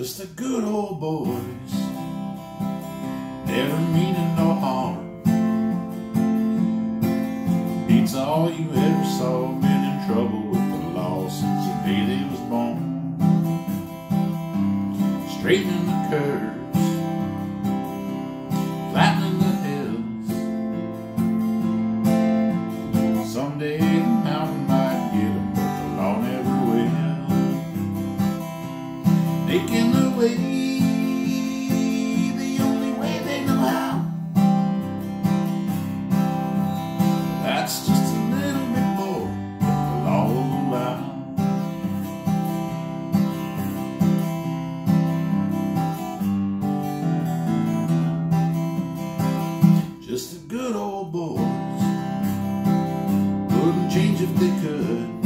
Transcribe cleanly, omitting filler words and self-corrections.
just the good old boys, never meaning no harm. Beats all you ever saw, been in trouble with the law since the day they was born. Straightening the curves, flattening the hills. Someday the mountain might get them, but the law never will. Making the way the only way they know how. That's just a little bit more than the law will allow. Just the good old boys, wouldn't change if they could.